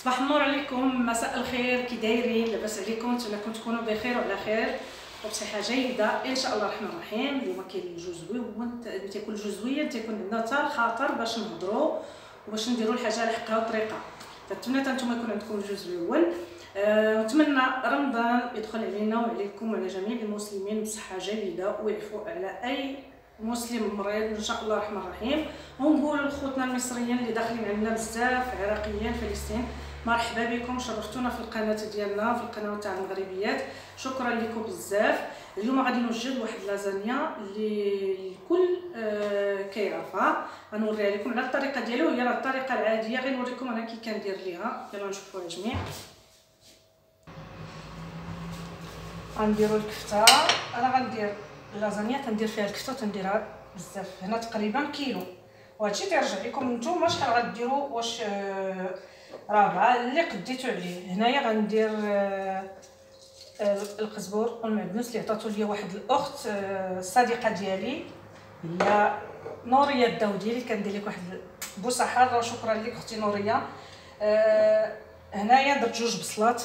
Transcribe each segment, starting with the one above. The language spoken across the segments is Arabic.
صباح النور عليكم، مساء الخير، كي دايرين؟ لاباس عليكم؟ نتمنىكم تكونوا بخير وعلى خير وبصحه جيده ان شاء الله الرحمن الرحيم. اليوم كاين الجو زوين، تيكون الجو زوين، تيكون عندنا حتى الخاطر باش نهضروا وباش نديروا الحاجه على حقها وطريقه. فنتمنى حتى نتوما يكون عندكم الجو زوين. نتمنى رمضان يدخل علينا وعليكم وعلى جميع المسلمين بصحه جيده ويعفو على اي مسلم مريض ان شاء الله الرحمن الرحيم. ونقول لخوتنا المصريين اللي داخلين عندنا بزاف، عراقيين، فلسطين، مرحبا بكم، شرفتونا في القناه ديالنا، في القناه تاع المغربيات. شكرا لكم بزاف. اليوم غادي نوجد واحد لازانيا اللي الكل كيعرفها، غنوريها لكم على الطريقه ديالو، هي الطريقه العاديه، غير نوريكم انا كي كندير ليها. يلا نشوفوها الجميع. غنديروا الكفته. انا غندير اللازانيا تندير فيها الكفته وتنديرها بزاف، هنا تقريبا كيلو، وهادشي تيرجع لكم نتوما شحال غديروا، واش رابعه اللي قديتو عليه. هنايا غندير القزبور والمعدنوس اللي عطاتو ليا واحد الاخت الصديقه ديالي، هي نوريه الداودي، اللي كندير لك واحد بوسه حاره. شكرا لك اختي نوريه. هنايا درت جوج بصلات،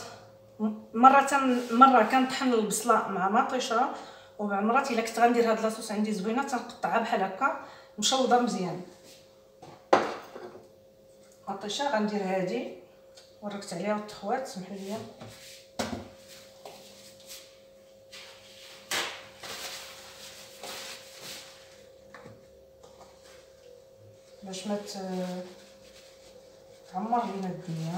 مره كنطحن البصله مع مطيشه، ومع مرات الا كنت غندير هاد لاصوص عندي زوينه تنقطعها بحال هكا مشوضه مزيان. مطيشه غندير هادي وركت عليها التخوات، سمحوا لي باش ما تعمر لينا الدنيا.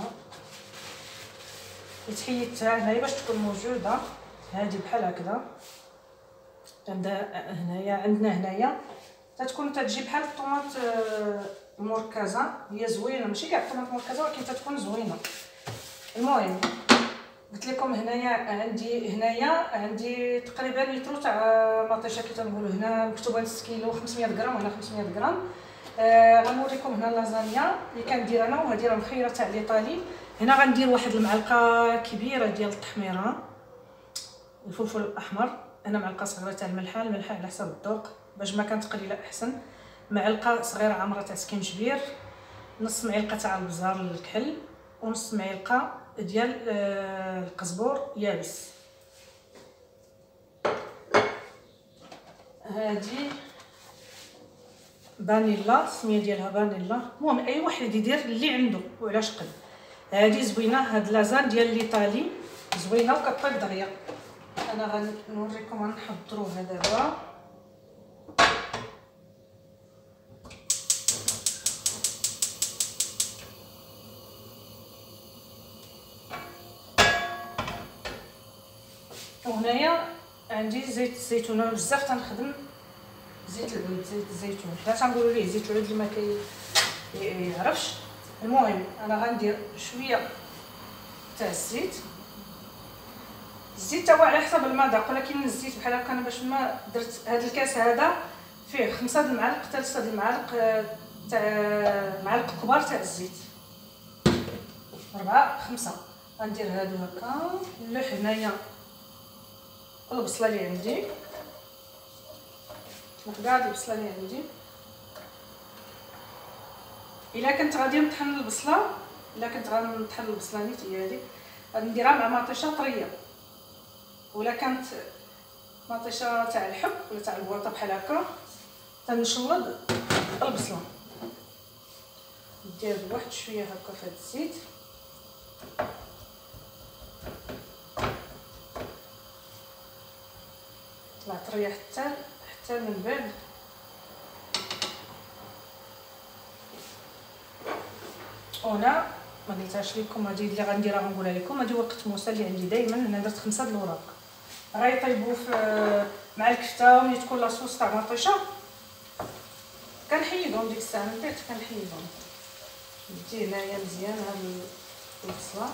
يتحيدتها هنايا باش تكون موجوده هادي بحال هكذا. عندنا هنايا تتكون تتجي بحال الطوماط المركزه، هي زوينه ماشي كاع الطوماط المركزه ولكن تتكون زوينه. المهم قلت لكم هنايا عندي تقريبا لتر تاع مطيشه كي تنقولوا، هنا مكتوبه نص كيلو 500 غرام وهنا 500 غرام. غنوريكم هنا اللازانيا اللي كندير انا، وهذه راه مخيره تاع ليطالي. هنا غندير واحد المعلقه كبيره ديال التحميره، الفلفل الاحمر، هنا معلقه صغيره تاع الملح على حسب الذوق، باش ما كانت قليله احسن. معلقه صغيره عامره تاع سكينجبير، نص معلقه تاع البزار الكحل، ونص معلقه ديال القزبور يابس. هذه فانيلا، السميه ديالها فانيلا. المهم اي واحد يدير اللي عنده وعلاش قد. هذه زوينه، هاد لازان ديال ليطالي زوينه وكطيب دغيا. انا غنوريكم غنحضروها دابا. وهنايا عندي زيت الزيتون، انا بزاف تنخدم زيت العود، زيت الزيتون، حنا تنقولوا ليه زيت العود اللي ما كيعرفش. المهم انا غندير شويه تاع الزيت تا هو على حسب المذاق، ولكن الزيت بحال هكا. انا باش ما درت هذا الكاس هذا فيه 5 المعالق حتى 6 المعالق تاع معالق كبار تاع الزيت، 4 5. غندير هادو هكا. نلوح هنايا البصله اللي عندي، كاع البصله اللي عندي. الا كنت غادي نطحن البصله، نيت هي هذه غنديرها مع مطيشه طريه، ولا كانت مطيشه تاع الحب ولا تاع البواطه بحال هكا تنشلض البصله. ندير واحد شويه هكا في هذا الزيت، طلع طريه حتى من بعد. هنا ما قلتهاش لكم، هذه اللي غنديرها غنقولها لكم. هذه ورقه موسى اللي عندي دائما، انا درت 5 د الوراق غيطيبوا مع الكفته. وملي تكون لاصوص تاع مطيشه كنحيدهم ديك الساعه، من بعد كنحيدهم. ندي هنايا مزيان هاد البصله،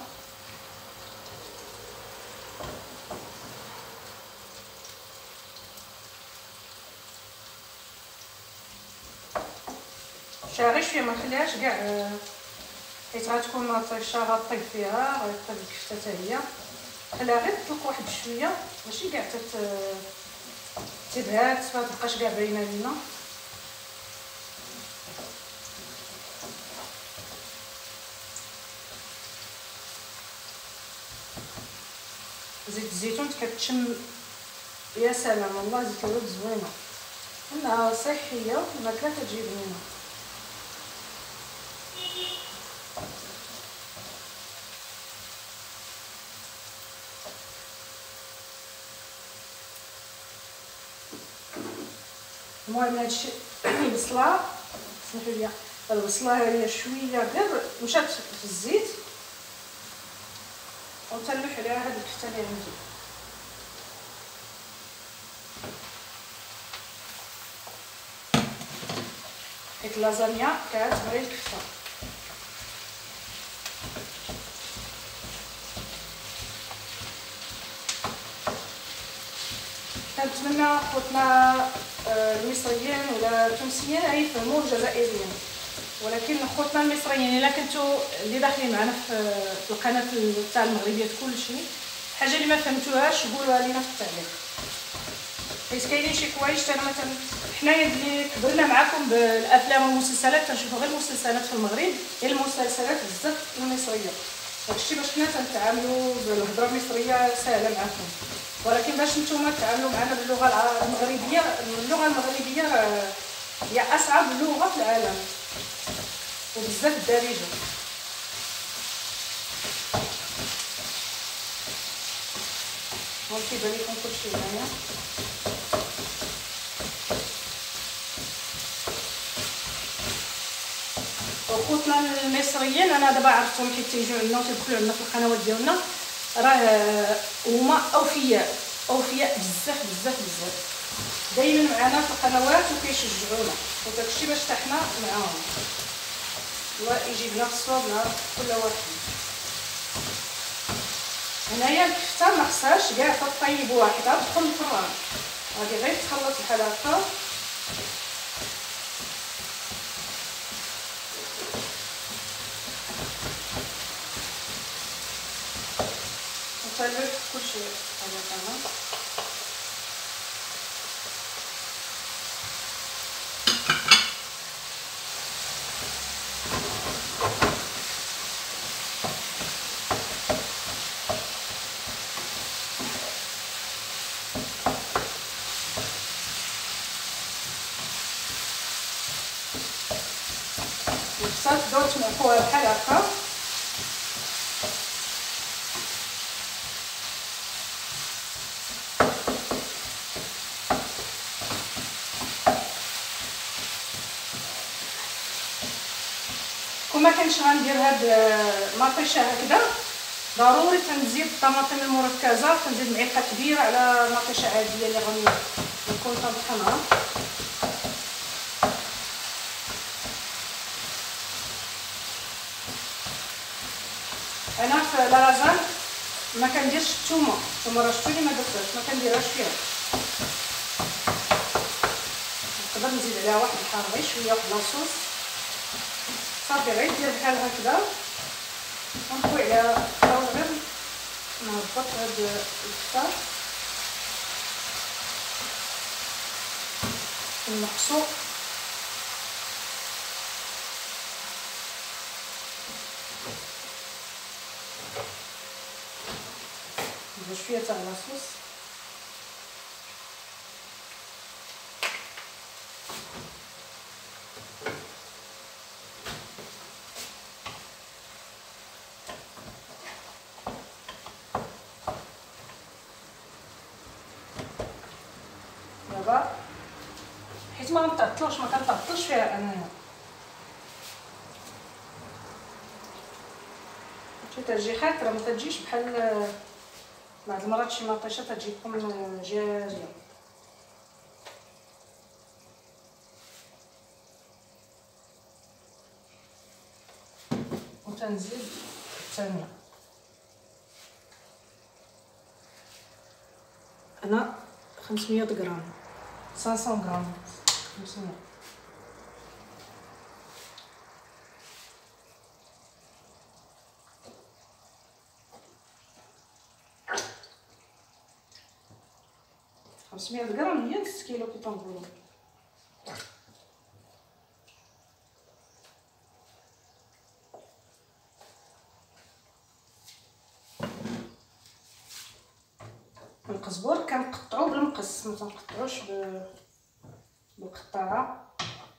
غير شويه ما نخليهاش كاع، حيت غتكون مطيشه غطيب فيها، غطيب الكفته حتى هي. خليها غير تطلق واحد شويه، ماشي كاع تبهات ما تبقاش كاع باينه لينا. زيت الزيتون كتشم يا سلام والله زيت الورد زوينه انها صحيه الماكله كتجي بنينه. المهم هادشي البصله سمحوا لي البصله هي شويه غير مشات في الزيت وتنلوح عليها هاد الكفته اللي عندي. حيت اللازانيا كتبغي الكفته. كنتمنى خوتنا المصريين ولا التونسيين يفهموا الجزائريين، ولكن خوتنا المصريين الا كنتو اللي داخلين معنا في القناه تاع المغربيه كلشي حاجه اللي ما فهمتوهاش قولوها لينا في التعليق، حيت كاينين شي كوايش انا مثلا حنايا اللي كبرنا معكم بالافلام والمسلسلات كنشوفوا غير المسلسلات في المغرب، هي المسلسلات بزاف المصريه، داكشي باش حنا تنتعاملوا بالهضره المصريه سهله معكم، ولكن باش نتوما تعاملوا معنا باللغه المغربيه، اللغه المغربيه هي اصعب لغه في العالم وبزاف الدارجه. كيبان لكم كلشي هنايا. وخوتنا المصريين انا دابا عرفتهم حيت تيجيو عندنا وتيدخلوا عندنا في القنوات ديالنا، راه هما اوفياء بزاف بزاف بزاف، دايما معنا في القنوات وكيشجعونا، وداكشي باش حتى حنا معاهم. الله يجيبنا في الصواب نهار كل واحد. هنايا الكفته ما خصهاش كاع تطيب واحده تدخل الفران، غادي غير تخلط بحال هكا وتلف كلشي بحال هكا. تبداو تنعفوها بحال هكا. كون ما كانش غندير هاد المطيشه هكذا ضروري تنزيد الطماطم المركزه، تنزيد معلقه كبيره على مطيشه عاديه اللي غنكون طابخينها. انا في لازان ما كنديرش الثومه راه شفتوني ما درتهاش، ما كنديرهاش فيها، نقدر نزيد عليها واحد الحار غير شويه واحد لاصوص صافي، غير دير بحال هكذا ونطوي عليها غير نهبط هاد الكفته ونقصو شويه تاع لاصوص. دابا حيت ما كنتعطلش فيها انايا، تجي خاطره ما تجيش بحال بعض المرات شي مطيشه تجيكم جاجه. وتنزيد الثانيه انا 500 غرام 500 غرام 500. خمسمية غرام هي نص كيلو كي تنقولوا. القزبر كنقطعو بالمقص، ما تنقطعوش بالقطاعه.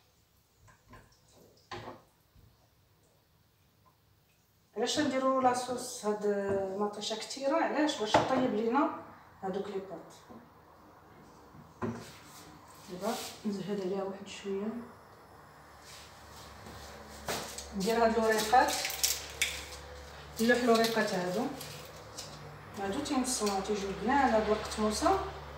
علاش نديرو لاصوص هاد المطيشه كثيره؟ علاش؟ باش طيب لينا هادوك لي بوط. دابا نزهد عليها واحد شويه، ندير هاد الوريقات، نلوح الوريقات هادو تينصلو تيجيو بنان هاد القطموسه.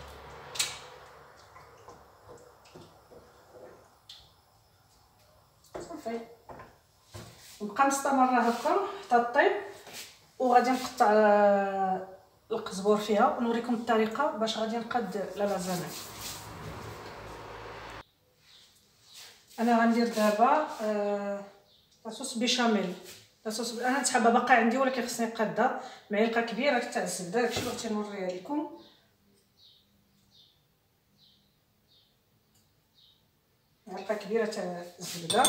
صافي نبقى مستمره هكا حتى طيب، وغادي نقطع القزبر فيها ونوريكم الطريقه باش غادي نقاد لا لازانيا. انا غندير دابا لاصوص بيشاميل. لاصوص انا نتحبها باقا عندي ولكن خصني نقادها. معلقه كبيره تاع الزبده، داكشي اللي بغيت نوريها لكم. معلقه كبيره تاع الزبده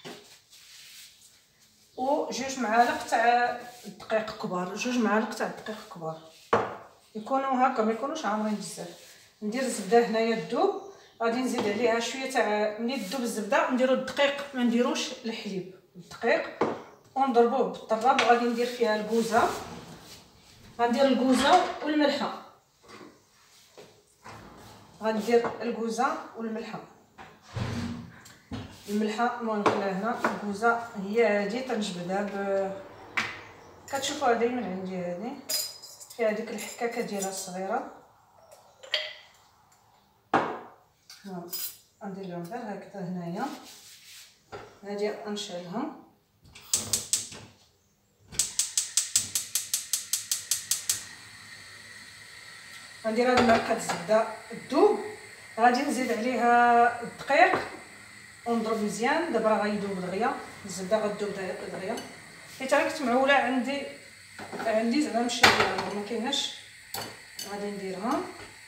و 2 معالق تاع الدقيق كبار، 2 معالق تاع الدقيق كبار، يكونوا هكا ما يكونوش عامرين بزاف. ندير الزبده هنايا تذوب، غادي نزيد عليها شويه تاع ملي تذوب الزبده نديرو الدقيق، ما نديروش الحليب، الدقيق ونضربوه بالطراب. وغادي ندير فيها الكوزه، غندير الكوزه والملحه، غندير الكوزه والملحه. الملحه نخليها هنا، الكوزه هي هادي تنجبدها كتشوفوها دائما عندي هادي فيها ديك الحكاكه ديالها الصغيره. ها ندير لهم غير هكذا هنايا، هادي غنشعلها. غندير هاد المعلقه الزبده تذوب، غادي نزيد عليها الدقيق ونضرب مزيان. دابا راه غيذوب دغيا، الزبده غتذوب دغيا حيت راه كنت معوله عندي زعما ماشي ما كايناش. غادي نديرها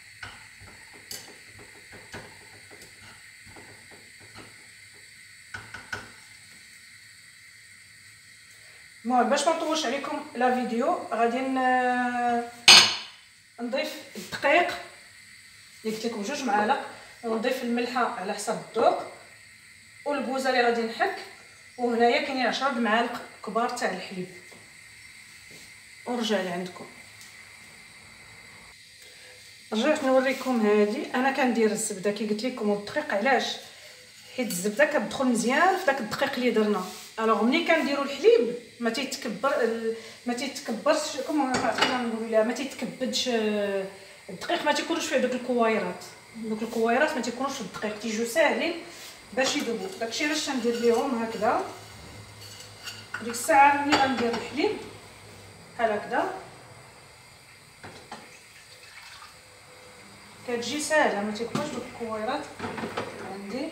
المهم باش ما نطولش عليكم لا فيديو. غادي نضيف الدقيق اللي قلت لكم 2 معالق، ونضيف الملحه على حسب الذوق، والكوزه اللي غادي نحك، وهنايا كاينين 10 معالق كبار تاع الحليب، ونرجع لعندكم. رجعت نوريكم هادي. انا كندير الزبده كي قلت لكم والدقيق، علاش؟ حيت الزبده كتدخل مزيان في داك الدقيق اللي درنا. الوغ ملي كنديروا الحليب ما تيتكبرش كما نقولوا لها، ما تيتكبدش الدقيق، ما تيكونوش فيه دوك الكويرات. دوك الكويرات ما تيكونوش في الدقيق، تيجيو ساهلين باش يذوبوا. داكشي علاش ندير ليهم هكذا. ديك الساعه ملي غندير الحليب بحال هكذا كتجي ساهله، ما تيكونوش دوك الكويرات عندي.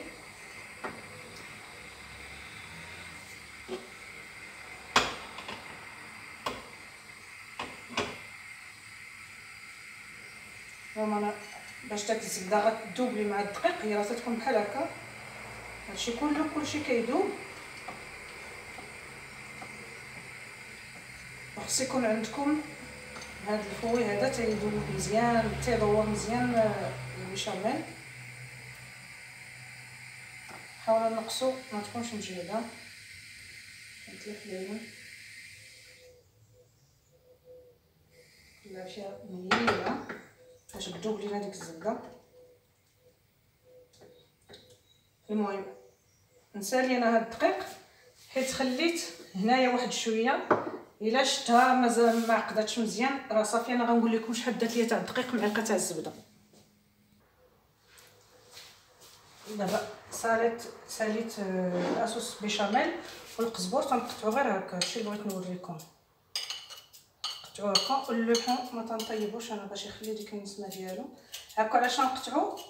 انا باش داك الزبده غتذوب لي مع الدقيق، هي راه تكون بحال هكا. هادشي كلشي كيذوب. وخص يكون عندكم هاد الفوي هذا تيذوب مزيان، تيدور مزيان البيشاميل. حاولوا نقصوا ما تكونش مجهده، كنتلف ليها كلها فيها مليله باش تذوب لينا ديك الزبده. المهم نسالي انا هاد الدقيق حيت خليت هنايا واحد شويه، الا شفتها مازال ما عقداتش مزيان راه صافي. انا غنقول لكم شحال دات ليا تاع الدقيق معلقه تاع الزبده. دابا ساليت لاصوص بيشاميل والقزبر تنقطعو غير هكا. هادشي اللي بغيت نوريكم، نقطعو هكا ونلوحو، ما تنطيبوش انا باش يخلي ديك النسمه ديالو هكا. علاش نقطعو؟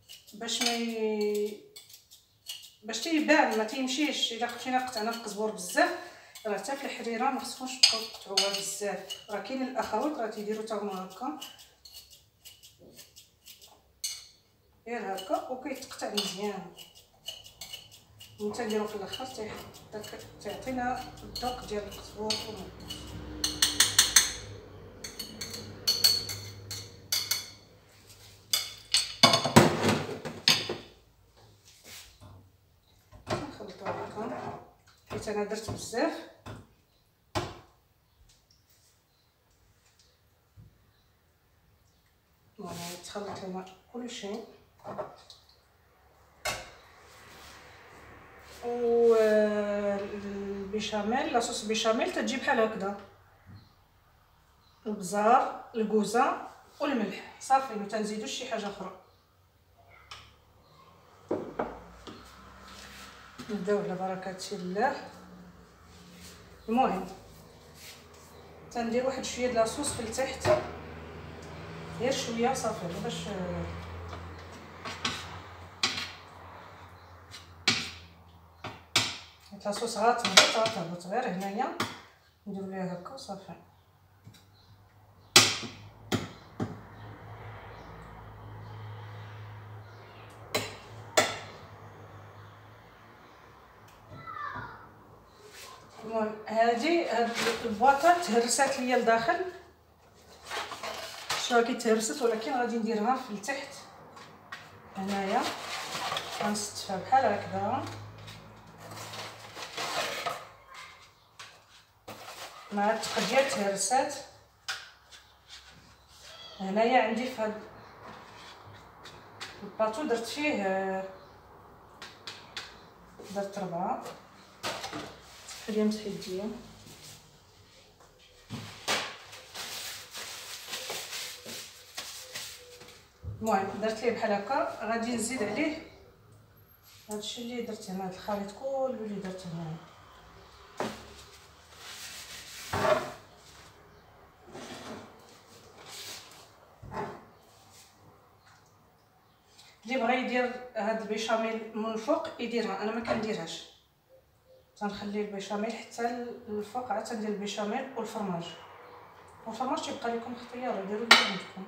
باش تيبان ما تيمشيش. الا خفتينا قطعنا القزبر بزاف راه حتى في الحريره ما خصكمش تبقاو تقطعوها بزاف. راه كاين الاخوات راه تيديروا حتى هما هكا غير هكا وكيتقطع مزيان. ونتا في الاخر تعطينا الذوق ديال القزبر. حيت انا درت بزاف. فوالا تخلط لنا كلشي. و البيشاميل، لاصوص البيشاميل تتجي بحال هكذا، البزار، الكوزه والملح صافي، ما تنزيدوش شي حاجه اخرى. نبداو على بركه الله. المهم تندير واحد شويه د لاصوص في التحت، غير شويه صافي باش لاصوص غتهبط غير هنايا، نديرو ليها هكا وصافي. المهم هاد البواطه تهرسات ليا لداخل، شوفوا كي تهرست، ولكن غادي نديرها في التحت هنايا، غنستفها بحال هكذا مع التقديه تهرسات. هنايا عندي في هاد الباطو درت فيه 4 خليهم تحديه. المهم درت ليه بحال هكا، غادي نزيد عليه هادشي اللي درت هنا، هاد الخليط كله اللي درت هنا. اللي بغى يدير هاد البيشاميل من الفوق يديرها، انا ما كنديرهاش، تنخلي البيشاميل حتى الفوق، عاد تندير البيشاميل والفرماج. والفرماج تيبقى لكم اختيار، ديروا اللي عندكم،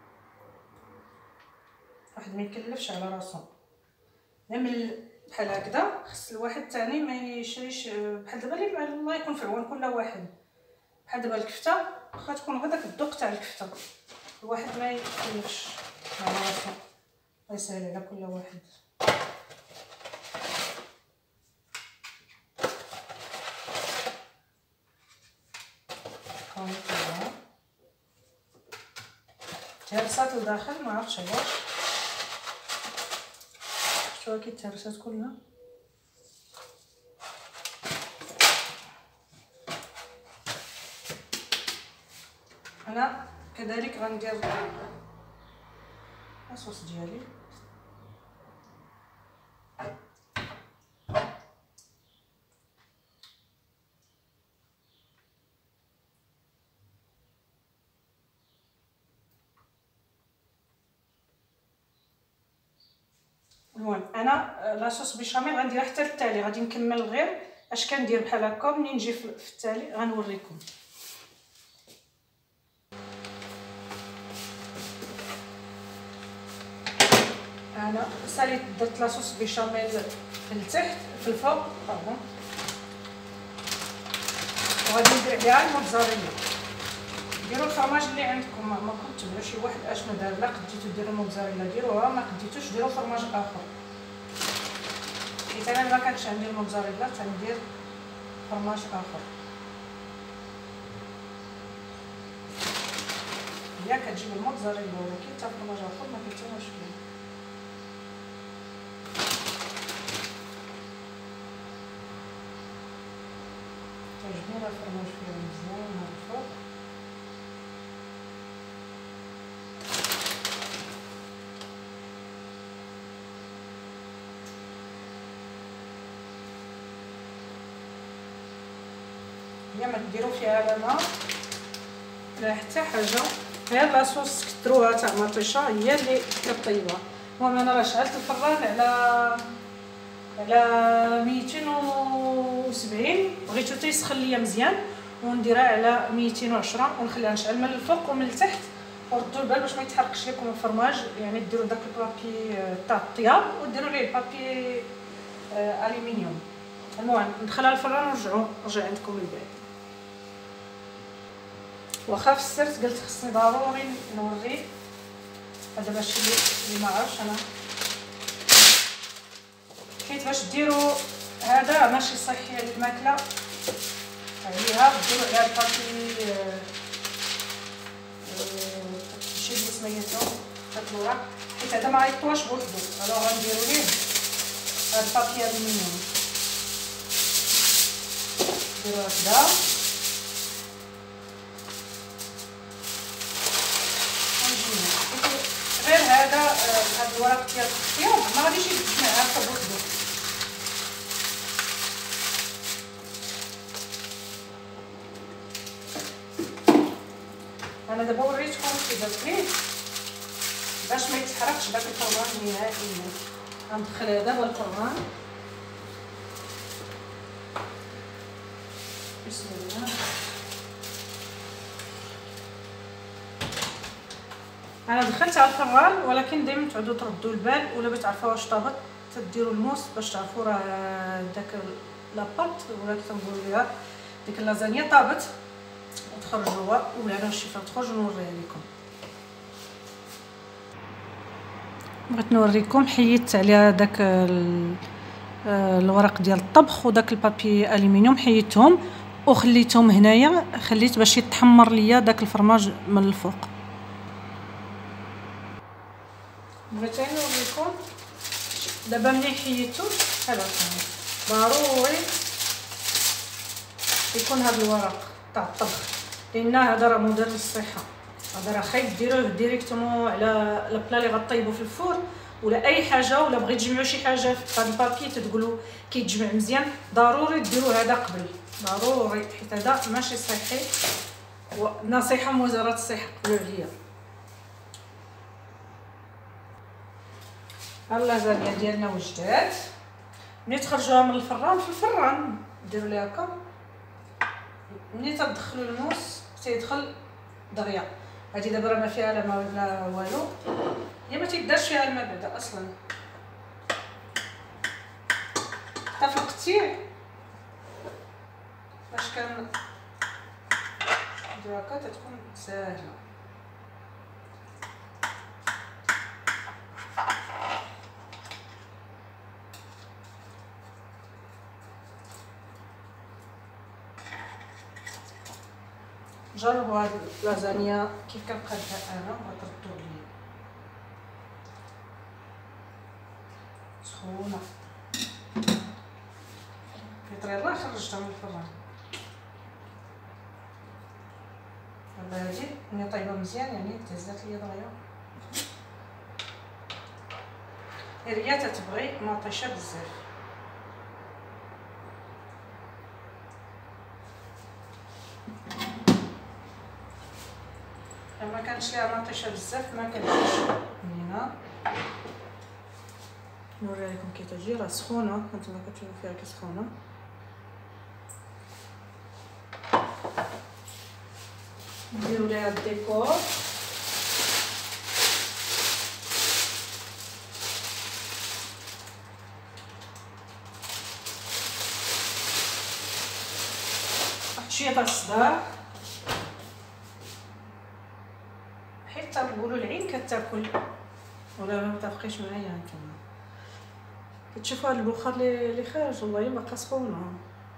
واحد ما يكلفش على راسو. نعمل بحال هكذا، خص الواحد الثاني ما يشريش بحال دابا اللي الله يكون في عون كل واحد. بحال دابا الكفته واخا تكون غير داك الذوق تاع الكفته، الواحد ما يكلفش على راسو، الله يسهل على كل واحد. كونطيها تهرسات لداخل، ما عرفتش علاش، شوفوا كي تهرسات كلها. انا كذلك غندير الصوص ديالي. المهم انا لاصوص بيشاميل غنديرها حتى التالي، غادي نكمل غير اش كندير بحال هكا. منين نجي في التالي غنوريكم. انا ساليت درت لاصوص بيشاميل في التحت في الفوق طبعا، وغادي ندير عليها الموتزاريلا. ديروا الفرماج اللي عندكم، ما كنتبعوا شي واحد اشنو دار، لا قديتو ديروا الموتزاريلا ديروها، ما قديتوش ديروا فرماج اخر. حيت انا ما كانش عندي الموتزاريلا تندير فرماج اخر. هي كتجيب الموتزاريلا، ولكن حتى فرماج اخر ما كاين حتى مشكل. تعجبني الفرماج فيها مزيان من الفوق. هي ما ديروا فيها لا ماء لا حتى حاجه، غير لاصوص كثروها تاع مطيشه هي اللي كطيبها. المهم انا راه شعلت الفران على 270، بغيتو تيسخن ليا مزيان، ونديرها على 210 ونخليها نشعل من الفوق ومن التحت. وردوا البال باش ما يتحرقش لكم الفرماج، يعني ديروا داك البابي تاع الطياب وديروا ليه البابي الومنيوم. المهم ندخلها الفران ونرجع عندكم من بعد. واخا في السرت قلت خصني ضروري نوري هذا باش اللي ما عرفش انا، حيت باش ديروا هذا ماشي صحي هاد الماكله عليها، ديروا عليها البابي شي اللي سميتو هاد الوراق، حيت هذا ما غيطواش بوحدو. الوغ غنديرو ليه هاد البابي الومنيوم، نديرو هكذا غير هذا الورق ديال الخيار ما غاديش يتجمع هكا بوحدو. انا دابا وريتكم كي درت ليه باش ما يتحرقش داك الفران نهائيا. غندخل دابا الفران، بسم الله. انا دخلت على الفران، ولكن دائما تعودوا تردوا البال، ولا باش تعرفوا واش طابت تديروا الموس باش تعرفوا راه داك لاباط ولا كنقولوا ليها ديك اللازانيا طابت، وتخرجوها وبالهنا والشفا. تخرج ونوريها لكم. بغيت نوريكم حيدت عليها داك الورق ديال الطبخ وداك البابي الومنيوم، حيدتهم وخليتهم هنايا، خليت باش يتحمر ليا داك الفرماج من الفوق. بغيت نوريكم دابا ملي حيدتو بحال هكا ضروري يكون هذا الورق تاع الطبخ، لان هذا راه مضر للصحه. هذا راه خايب ديروه ديريكتومون على البلا اللي غطيبو في الفور ولا اي حاجه، ولا بغيت تجمعوا شي حاجه في هذا البابي تقولوا كيتجمع مزيان، ضروري ديروا هذا قبل، ضروري، حيت هذا ماشي صحي. ونصيحه من وزاره الصحه قبلوا عليا. اللازانيا ديالنا وجدات، ملي تخرجوها من الفران في الفران ديروا ليها هكا، ملي تدخلوا الموس تيدخل دغيا. هادي دابا راه ما فيها لا ما ولا والو، هي ما تيدارش فيها الماء بعدا اصلا، حتى في القطيع فاش كان نديرو هكا تتكون ساهله. جربوا هاد اللازانيا كيف كنقادها انا وتردوا لي سخونه في طريق الله. خرجتها من الفران دابا هادي ملي طايبه مزيان يعني تهزات ليا دغيا، هي تتبغي مطيشه بزاف. ما كانش ليها مطيشه بزاف ما كنديرش هنا. نوريها لكم كي تجي، راه سخونه هانتوما كتشوفوا فيها كي سخونه. نديروا ليها الديكور، واحد شويه تاع الصداع، حيت تنقولوا العين كتاكل ولا ما متفقيش معايا. نتوما كتشوفوا هذا البخار اللي خارج، والله باقا سخونه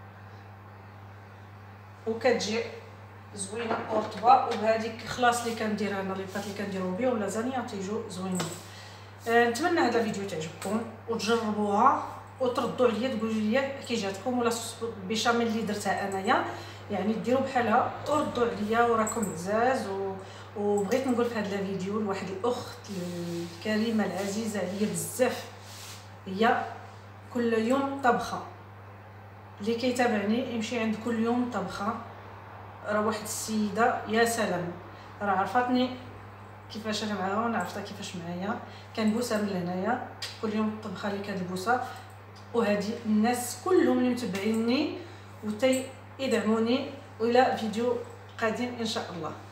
وكتجي زوينه ورطبه. وبهذيك خلاص اللي كندير انا، ليبات اللي كنديرو بهم لازانيا تيجوا زوينين. نتمنى هذا الفيديو تعجبكم وتجربوها وتردوا عليا تقولوا لي كي جاتكم، ولا البيشاميل اللي درتها انايا يعني ديروا بحالها وردوا عليا وراكم عزاز. وبغيت نقول في هذا الفيديو لواحد الاخت الكريمه العزيزه عليا بزاف، هي كل يوم طبخه، اللي كيتابعني يمشي عند كل يوم طبخه. راه واحد السيده يا سلام، راه عرفتني كيفاش انا معاها وانا عرفتها كيفاش معايا، كنبوسها من هنايا كل يوم الطبخه اللي كنبوسها. وهذه الناس كلهم اللي متبعيني وتي يدعموني، والى فيديو قادم ان شاء الله.